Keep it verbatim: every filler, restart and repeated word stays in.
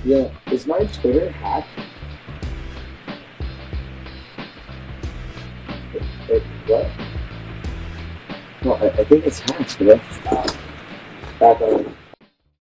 Yeah, is my Twitter hacked? Wait, what? No, I, I think it's hacked, bro. Uh, back on.